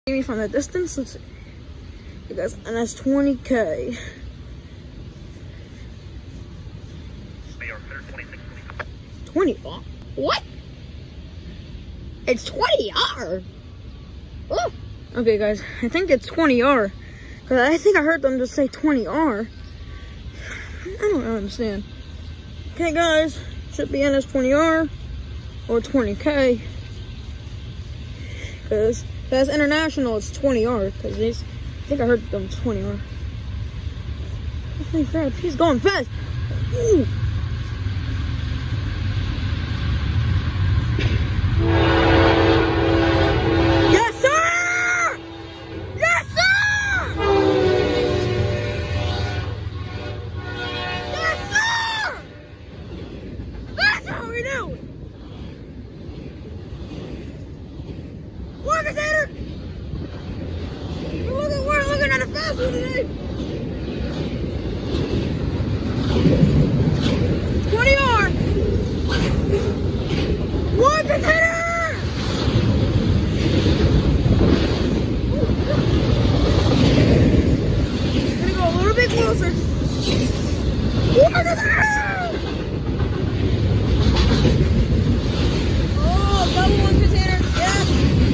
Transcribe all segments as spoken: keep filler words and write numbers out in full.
See me from the distance. Let's see. You guys, and that's twenty K. twenty R? What? It's twenty R. Oh. Okay, guys, I think it's twenty R. Cause I think I heard them just say twenty R. I don't understand. Okay, guys, should be in as twenty R or twenty K. Cause that's international, it's twenty R. Cause these, I think I heard them twenty R. Holy crap, he's going fast. Ooh. Yes, sir! Yes, sir! Yes, sir! That's how we do it! Look at that! Look at, we're looking at a fast one today! twenty R! Look at that! Gonna go a little bit closer. Look at that! Oh, double one container. Yeah.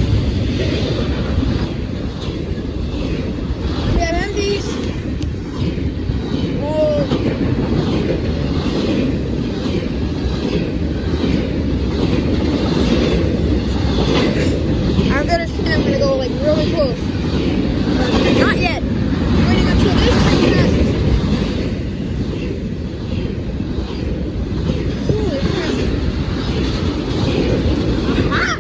We have empties. Oh. I'm gonna say I'm gonna go like really close. But not yet. I'm waiting until this thing passes. Holy crap. Aha!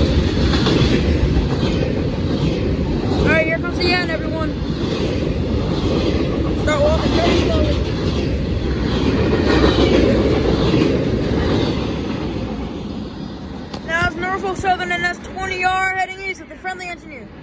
Alright, here comes the end, everyone. Start walking very slowly. Now it's Norfolk Southern and that's twenty R heading east with the friendly engineer.